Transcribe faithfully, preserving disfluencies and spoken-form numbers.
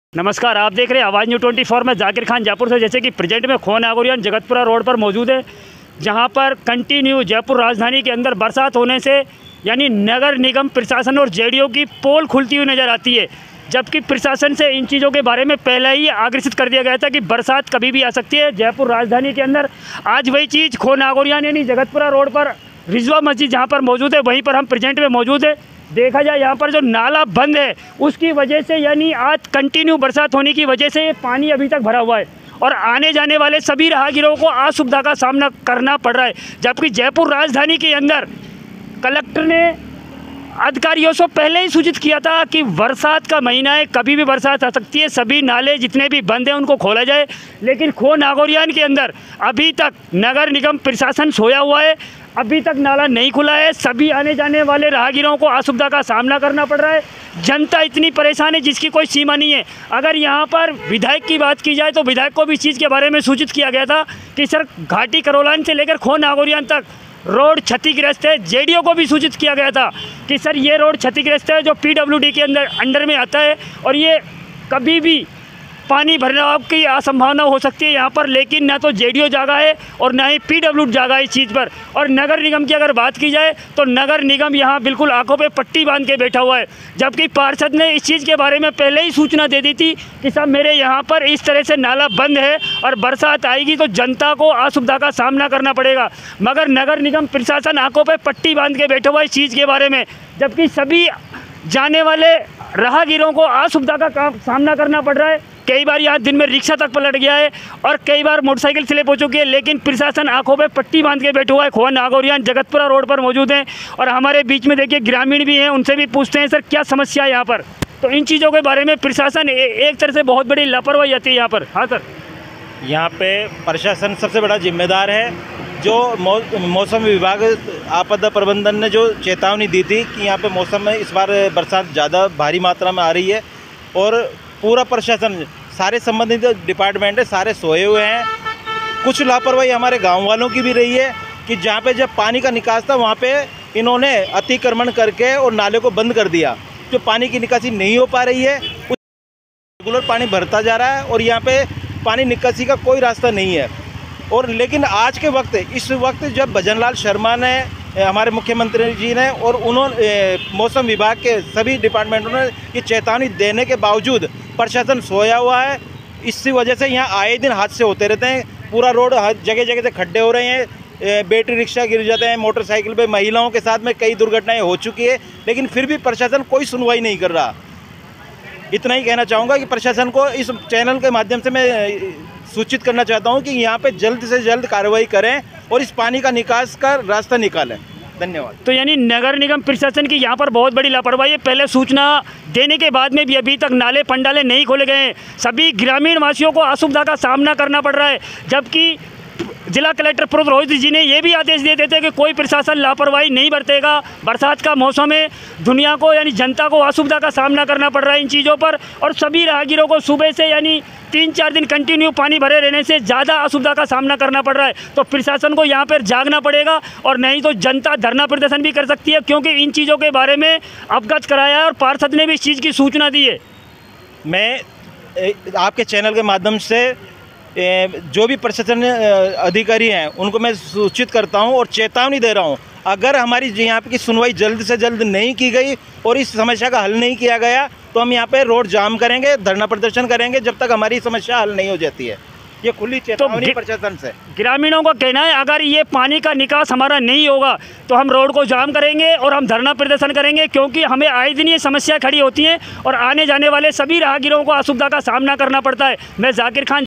नमस्कार, आप देख रहे हैं आवाज़ न्यू ट्वेंटी फोर में जाकिर खान जयपुर से। जैसे कि प्रेजेंट में खो नागौरियान जगतपुरा रोड पर मौजूद है, जहां पर कंटिन्यू जयपुर राजधानी के अंदर बरसात होने से यानी नगर निगम प्रशासन और जेडीओ की पोल खुलती हुई नज़र आती है। जबकि प्रशासन से इन चीज़ों के बारे में पहले ही आग्रहित कर दिया गया था कि बरसात कभी भी आ सकती है जयपुर राजधानी के अंदर। आज वही चीज़ खो नागौरियान यानी जगतपुरा रोड पर रिजवा मस्जिद जहाँ पर मौजूद है, वहीं पर हम प्रेजेंट में मौजूद है। देखा जाए यहाँ पर जो नाला बंद है उसकी वजह से यानी आज कंटिन्यू बरसात होने की वजह से ये पानी अभी तक भरा हुआ है और आने जाने वाले सभी राहगीरों को असुविधा का सामना करना पड़ रहा है। जबकि जयपुर राजधानी के अंदर कलेक्टर ने अधिकारियों से पहले ही सूचित किया था कि बरसात का महीना है, कभी भी बरसात आ सकती है, सभी नाले जितने भी बंद हैं उनको खोला जाए। लेकिन खो नागौरियान के अंदर अभी तक नगर निगम प्रशासन सोया हुआ है, अभी तक नाला नहीं खुला है। सभी आने जाने वाले राहगीरों को असुविधा का सामना करना पड़ रहा है। जनता इतनी परेशान है जिसकी कोई सीमा नहीं है। अगर यहाँ पर विधायक की बात की जाए तो विधायक को भी इस चीज़ के बारे में सूचित किया गया था कि सर घाटी करोलान से लेकर खो नागौरियान तक रोड क्षतिग्रस्त है। जेडीओ को भी सूचित किया गया था कि सर ये रोड क्षतिग्रस्त है जो पीडब्ल्यूडी के अंदर अंडर में आता है और ये कभी भी पानी भरने की असंभावना हो सकती है यहाँ पर। लेकिन ना तो जेडीओ जागा है और ना ही पीडब्ल्यूडी जागा है इस चीज़ पर। और नगर निगम की अगर बात की जाए तो नगर निगम यहाँ बिल्कुल आंखों पे पट्टी बांध के बैठा हुआ है। जबकि पार्षद ने इस चीज़ के बारे में पहले ही सूचना दे दी थी कि साहब मेरे यहाँ पर इस तरह से नाला बंद है और बरसात आएगी तो जनता को असुविधा का सामना करना पड़ेगा। मगर नगर निगम प्रशासन आंखों पर पट्टी बांध के बैठा हुआ है इस चीज़ के बारे में। जबकि सभी जाने वाले राहगीरों को असुविधा का सामना करना पड़ रहा है। कई बार यहाँ दिन में रिक्शा तक पलट गया है और कई बार मोटरसाइकिल स्लिप हो चुकी है। लेकिन प्रशासन आंखों पे पट्टी बांध के बैठा हुआ है। खो नागौरियान जगतपुरा रोड पर मौजूद हैं और हमारे बीच में देखिए ग्रामीण भी हैं, उनसे भी पूछते हैं सर क्या समस्या है यहाँ पर। तो इन चीज़ों के बारे में प्रशासन एक तरह से बहुत बड़ी लापरवाही आती है यहाँ पर। हाँ सर, यहाँ पे प्रशासन सबसे बड़ा जिम्मेदार है। जो मौ, मौसम विभाग आपदा प्रबंधन ने जो चेतावनी दी थी कि यहाँ पे मौसम में इस बार बरसात ज़्यादा भारी मात्रा में आ रही है और पूरा प्रशासन सारे संबंधित डिपार्टमेंट है सारे सोए हुए हैं। कुछ लापरवाही हमारे गांव वालों की भी रही है कि जहाँ पे जब पानी का निकास था वहाँ पे इन्होंने अतिक्रमण करके और नाले को बंद कर दिया, जो पानी की निकासी नहीं हो पा रही है। रेगुलर पानी भरता जा रहा है और यहाँ पे पानी निकासी का कोई रास्ता नहीं है। और लेकिन आज के वक्त इस वक्त जब भजनलाल शर्मा ने हमारे मुख्यमंत्री जी ने और उन्होंने मौसम विभाग के सभी डिपार्टमेंटों ने ये चेतावनी देने के बावजूद प्रशासन सोया हुआ है। इसी वजह से यहाँ आए दिन हादसे होते रहते हैं। पूरा रोड हर जगह जगह से खड्डे हो रहे हैं, बैटरी रिक्शा गिर जाते हैं, मोटरसाइकिल पे महिलाओं के साथ में कई दुर्घटनाएं हो चुकी है। लेकिन फिर भी प्रशासन कोई सुनवाई नहीं कर रहा। इतना ही कहना चाहूँगा कि प्रशासन को इस चैनल के माध्यम से मैं सूचित करना चाहता हूं कि यहां पे जल्द से जल्द कार्रवाई करें और इस पानी का निकास का रास्ता निकालें। धन्यवाद। तो यानी नगर निगम प्रशासन की यहां पर बहुत बड़ी लापरवाही है। पहले सूचना देने के बाद में भी अभी तक नाले पंडाले नहीं खोले गए हैं। सभी ग्रामीण वासियों को असुविधा का सामना करना पड़ रहा है। जबकि जिला कलेक्टर प्रोत रोहित जी ने ये भी आदेश दे देते कि कोई प्रशासन लापरवाही नहीं बरतेगा। बरसात का मौसम है, दुनिया को यानी जनता को असुविधा का सामना करना पड़ रहा है इन चीज़ों पर। और सभी राहगीरों को सुबह से यानी तीन चार दिन कंटिन्यू पानी भरे रहने से ज़्यादा असुविधा का सामना करना पड़ रहा है। तो प्रशासन को यहाँ पर जागना पड़ेगा और नहीं तो जनता धरना प्रदर्शन भी कर सकती है, क्योंकि इन चीज़ों के बारे में अवगत कराया है और पार्षद ने भी इस चीज़ की सूचना दी है। मैं आपके चैनल के माध्यम से जो भी प्रशासन अधिकारी हैं उनको मैं सूचित करता हूं और चेतावनी दे रहा हूं, अगर हमारी यहाँ की सुनवाई जल्द से जल्द नहीं की गई और इस समस्या का हल नहीं किया गया तो हम यहाँ पे रोड जाम करेंगे, धरना प्रदर्शन करेंगे जब तक हमारी समस्या हल नहीं हो जाती है। ये खुली चेतावनी तो प्रशासन से। ग्रामीणों का कहना है अगर ये पानी का निकास हमारा नहीं होगा तो हम रोड को जाम करेंगे और हम धरना प्रदर्शन करेंगे, क्योंकि हमें आए दिन ये समस्या खड़ी होती हैं और आने जाने वाले सभी राहगीरों को असुविधा का सामना करना पड़ता है। मैं जाकिर खान